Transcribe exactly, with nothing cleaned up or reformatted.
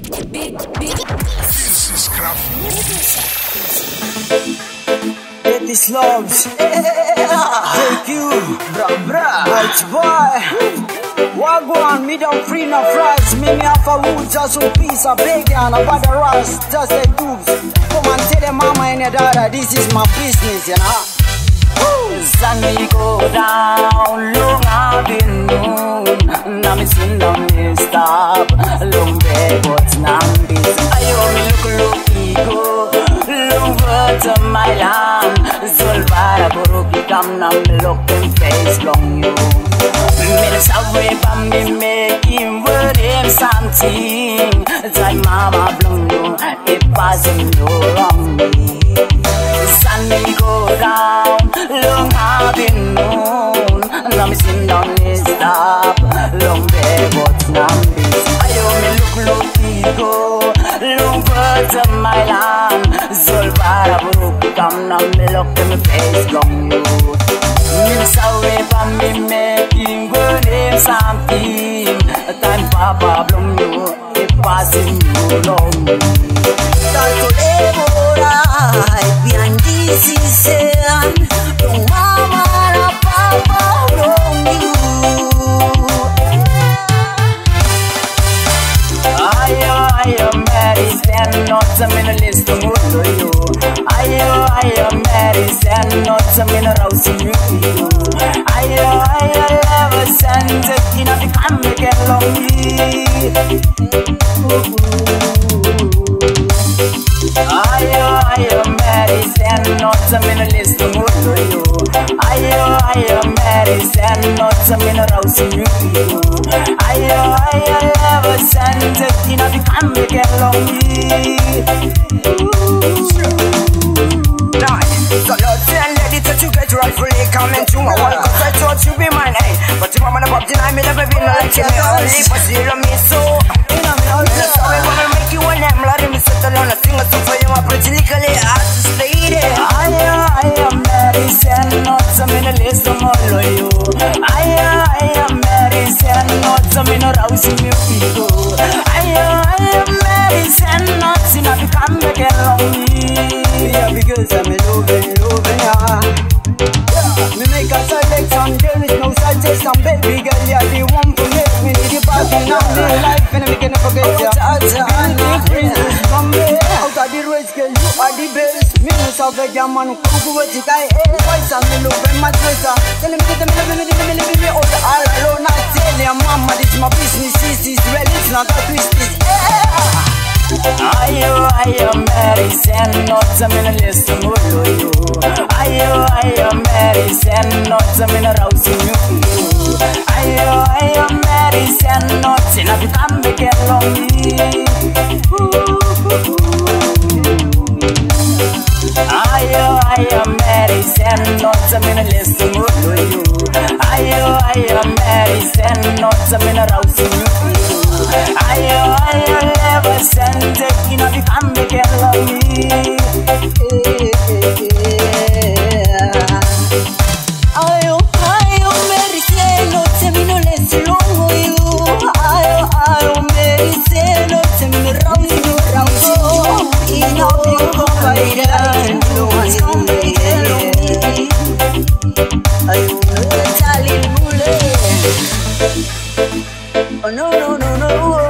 Get these loves. Thank you, bra bra. Right boy. Wagwan, me don't free no fries. Me me have a wood, just a piece of bacon, a bad rust, just a tubes. Come and tell your mama and your daughter, this is my business, you know. Sun me go down, long afternoon. Now me sing down me stop, long day but now this. I only look look ego, long words of my land. Solvara buruki kam na me look in face long you. Minutes away from me making word him something. Time mama bloom you, it wasn't no wrong me. Sun me go down, long afternoon. Now me sing down this stop, long day but now this. I only look look ego, long words of my land. Solvara buruki kam na me look in me face long you. Minutes away from me making good name something. Time papa bloom you, it passing you long. Tanto devorai behind this season. Don't mama na papa bloom you. Ayo ayo Mary, stand not a minute list to move you. Ayo ayo Mary, stand not a minute house you. Ayo ayo love send the king of the come again long me. Ayo ayo Mary, stand not a minute list to move you. Ayo ayo Mary, stand not a minute house you. Ayo ayo love send the king of the come again long me. So Lord and lady that you get rightfully coming to my world, cause I thought you be mine, hey. But if I'm on the pop deny me, never been like you, only but you love me so. You know me all the time, wanna make you one name, let me settle on a thing or two for you, I'm pretty legally artist lady. I am, I am Mary, send not some in a list of all of you. I am, I am Mary, send not some in a house in you people. I am, I am Mary, send not in a become again on me. Yeah, because I'm loving, loving, yeah. Yeah, me make a selection, there is no suggestion, baby girl, yeah, the one for me. Me need you back in my life, and we can never forget ya. Beauty princess, come here. Out of the race, girl, you are the best. Me no savage, yeah, man, kuku what you got, eh. Voice and me love and my treasure. Tell me, tell me, tell me, tell me, tell me, me, all the all alone. I tell ya, mama, this is my business, this is real, it's not a twist, it's yeah. Ayo ayo Mary, send not a minute list to move you. Ayo ayo Mary, send not a minute house in you. Ayo ayo Mary, send not in a become again long me. Ayo ayo Mary, send not a minute list to move you. Ayo ayo Mary, send not a minute house in you. Ayo ayo never send it, you know you can make it love me. Ayo ayo Mary, say no to me, no less long you. Ayo ayo Mary, say no to me, no round you, round you. You know you go by that, no one's gonna make it love me. Ayo no darling mule. Oh no no no no.